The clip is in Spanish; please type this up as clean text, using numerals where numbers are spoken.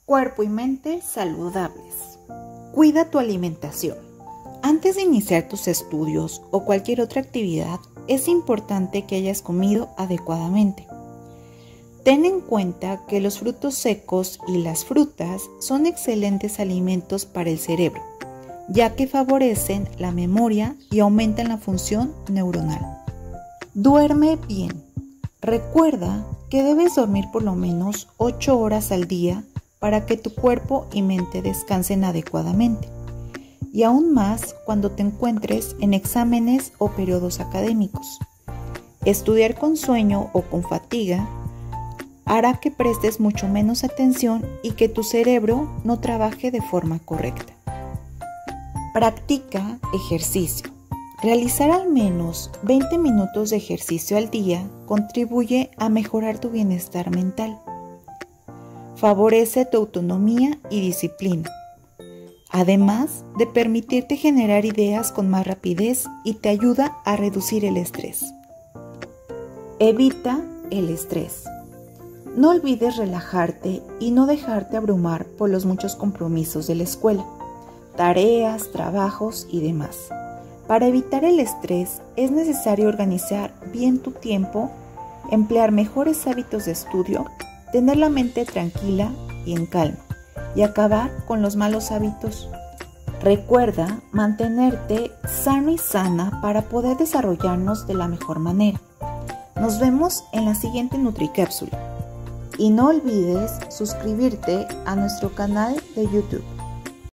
Cuerpo y mente saludables. Cuida tu alimentación. Antes de iniciar tus estudios o cualquier otra actividad, es importante que hayas comido adecuadamente. Ten en cuenta que los frutos secos y las frutas son excelentes alimentos para el cerebro, ya que favorecen la memoria y aumentan la función neuronal. Duerme bien. Recuerda que debes dormir por lo menos 8 horas al día para que tu cuerpo y mente descansen adecuadamente, y aún más cuando te encuentres en exámenes o periodos académicos. Estudiar con sueño o con fatiga hará que prestes mucho menos atención y que tu cerebro no trabaje de forma correcta. Practica ejercicio. Realizar al menos 20 minutos de ejercicio al día contribuye a mejorar tu bienestar mental. Favorece tu autonomía y disciplina, además de permitirte generar ideas con más rapidez y te ayuda a reducir el estrés. Evita el estrés. No olvides relajarte y no dejarte abrumar por los muchos compromisos de la escuela, tareas, trabajos y demás. Para evitar el estrés es necesario organizar bien tu tiempo, emplear mejores hábitos de estudio, tener la mente tranquila y en calma y acabar con los malos hábitos. Recuerda mantenerte sano y sana para poder desarrollarnos de la mejor manera. Nos vemos en la siguiente NutriCápsula y no olvides suscribirte a nuestro canal de YouTube.